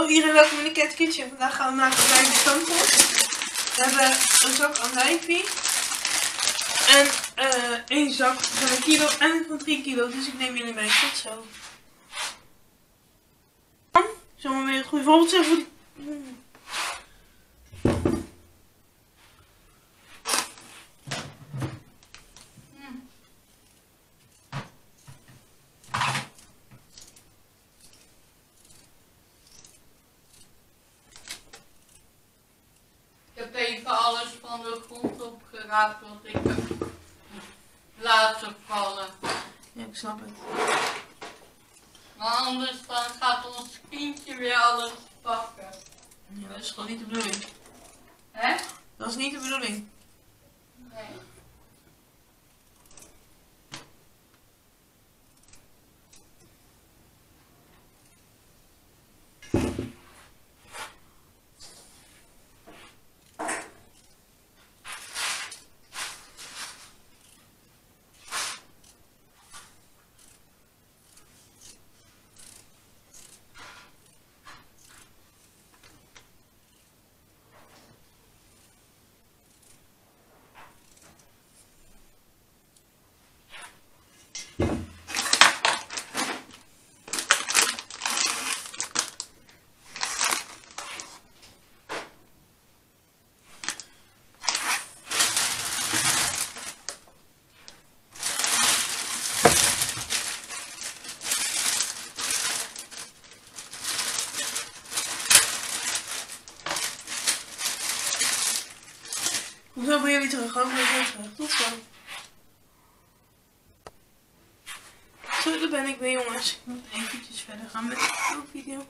iedereen welkom in de Cat Kitchen. Vandaag gaan we maken kleine stamppot. We hebben een zak andijvie. En één zak van 1 kilo en van 3 kilo. Dus ik neem jullie mee. Tot zo. Zullen we weer het goede voorbeeld zeggen? Ik heb even alles van de grond opgeraapt, want ik heb laten vallen. Ja, ik snap het. Maar anders dan gaat ons kindje weer alles pakken. Ja, dat is gewoon niet de bedoeling. Hè? Dat is niet de bedoeling. Nee. Hoezo ben jullie terug? Ook weer terug. Tot zo. Zo, daar ben ik weer, jongens. Ik moet eventjes verder gaan met de video.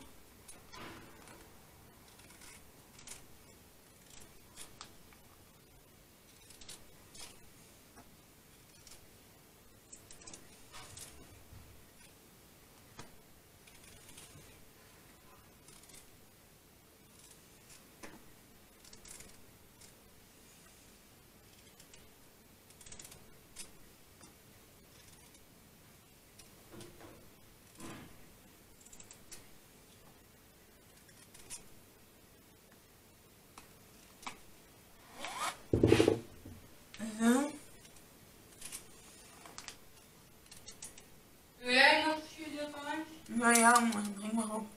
Zo. Doe jij nog jullie thuis? Nou ja, maar breng maar op.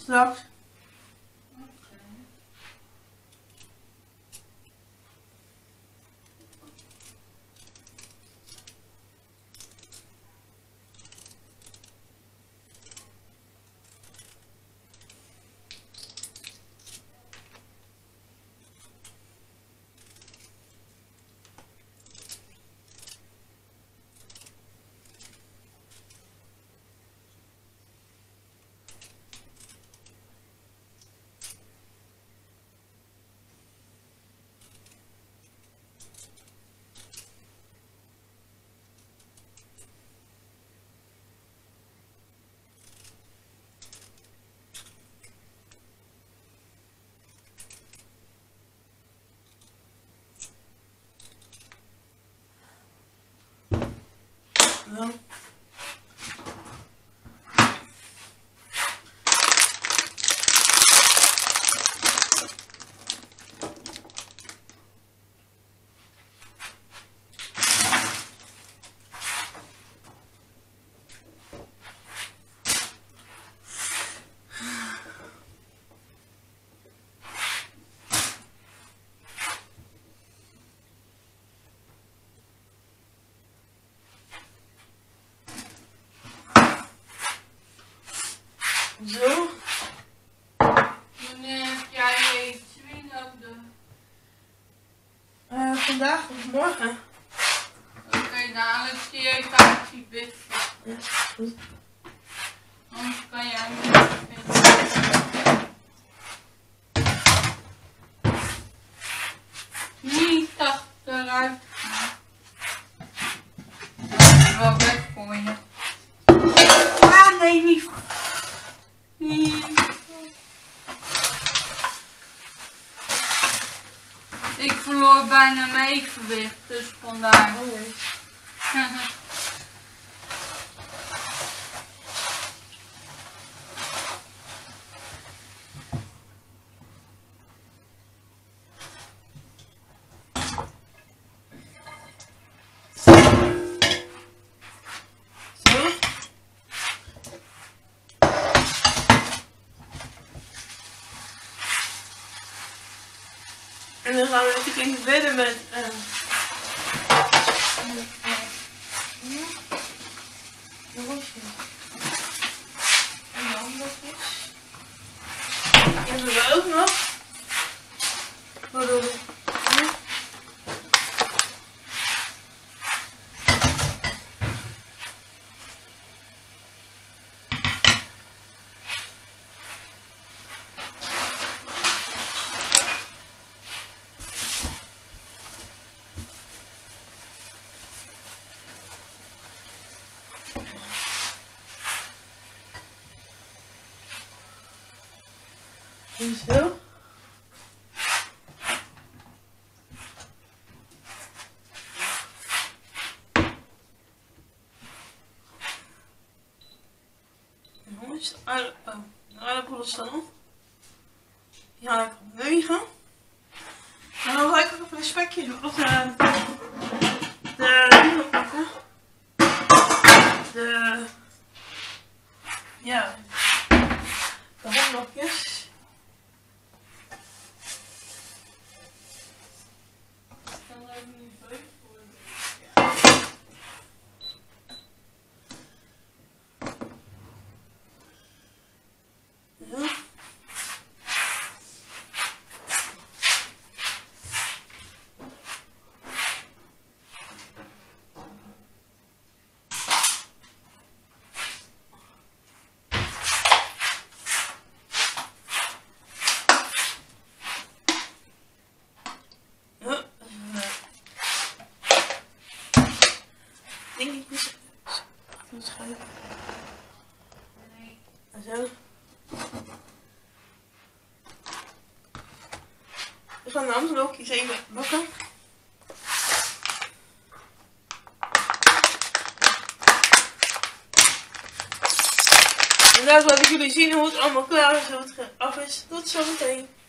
Straks. Zo. Wanneer heb jij je swing nodig? Vandaag of morgen. Oké, dadelijk zie je irritatie best. Ja, goed. Anders kan jij niet vinden. Niet achteruit gaan. Dat is wel weg voor je. Ah, nee, niet. Ik verloor bijna mijn evenwicht, dus vandaar. Oh, nee. En dan gaan we natuurlijk even verder met de rosjes. En de handbakjes. Die hebben we ook nog. Waardoor we zo. Jongens, de aardappelen staan op. Die ga ik opwegen. En dan ga ik ook even een spekje doen. Of de pakken. Ja, de handbakjes. Denk ik niet schrijven. Nee. En zo. We gaan de handblokjes even bakken. En daar laat ik jullie zien hoe het allemaal klaar is, hoe het af is. Tot zometeen.